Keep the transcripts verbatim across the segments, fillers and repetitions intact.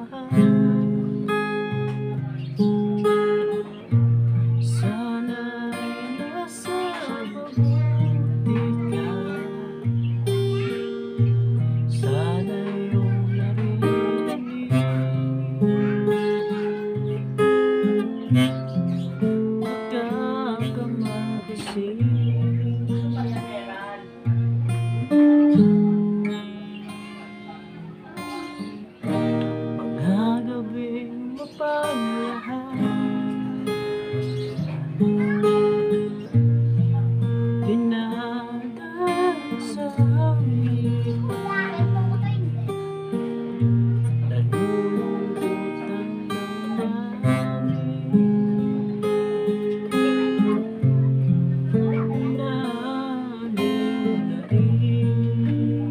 mahal. Sana'y nasa mabuti ka. Sana iyong narinig magkakamagising. Mga gabing mapaglahat, dinadaan sa amin. Nalulungkutan lang namin. Naalala rin.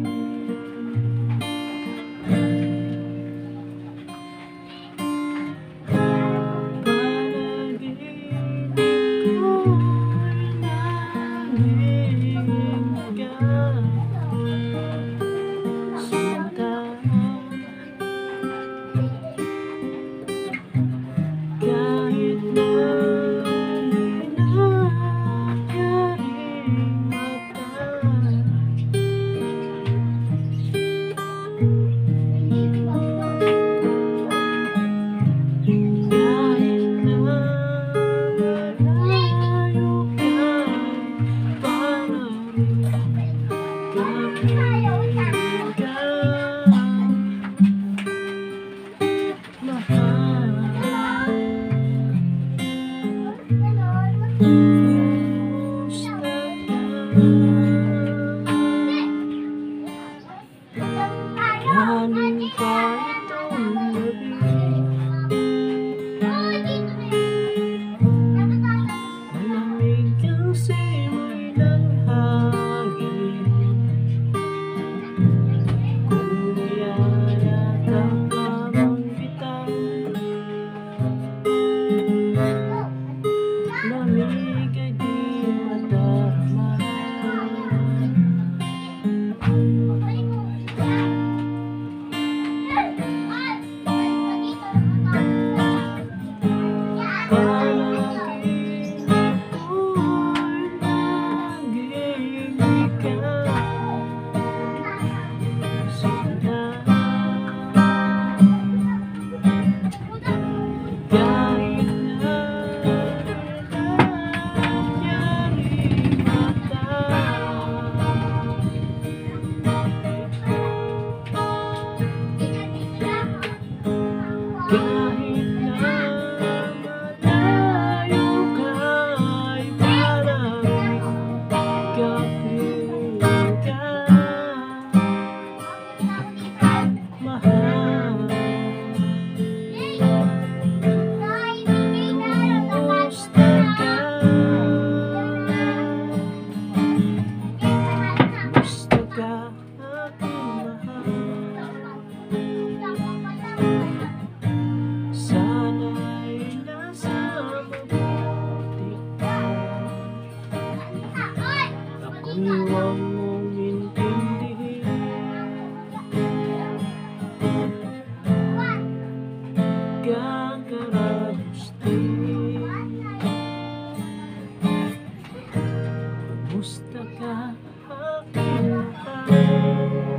Galing pa itong gabi, malamig ang simoy ng hangin. Kung niyayakap lamang kita, lamig ay di madarama. Kahit na malayo ka'y malamig, kapiling ka, mahal. Kumusta ka? Kumusta ka, aking mahal? Sana'y nasa mabuti ka. Ako'y huwag mong intindihin. Kakaragusti. Kumusta ka, aking mahal?